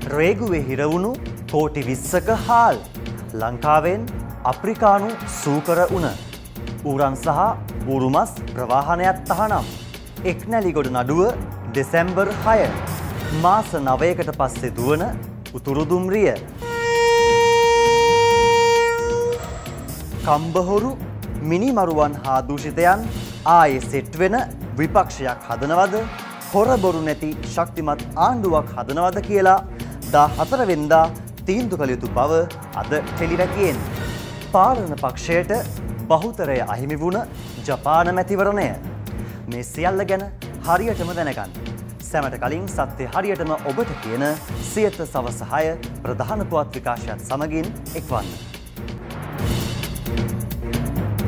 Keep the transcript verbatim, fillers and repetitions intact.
රේගුවේ හිරවුණු කෝටි විස්සක හාල්. ලංකාවෙන් අප්‍රිකානු සූකර උණ. ඌරන් සහ ඌරුමස් ප්‍රවාහනයක් තහනම්. එක්නැලිගොඩ නඩුව දෙසැම්බර් හය. මාස නවයකට පස්සේ දුවන උතුරු දුම්රිය. කම්බහොරු මිනිමරුවන් හා දූෂිතයන් ආයේ සෙට් වෙන විපක්ෂයක් හදනවද? හොරබොරු නැති ශක්තිමත් ආණ්ඩුවක් හදනවද කියලා දා හතර වෙනිදා තීන්දුව කළ යුතු බව අද ටෙලිවැකියෙන්. පාලන පක්ෂයට බහුතරය අහිමි වුණ ජපාන මැතිවරණය. මේ සියල්ල ගැන හරියටම දැනගන්න. සැමට කලින් සත්‍ය හරියටම ඔබට කියන සියත සවස හය ප්‍රධාන පුවත් විකාශයත් සමගින් එක්වන්න.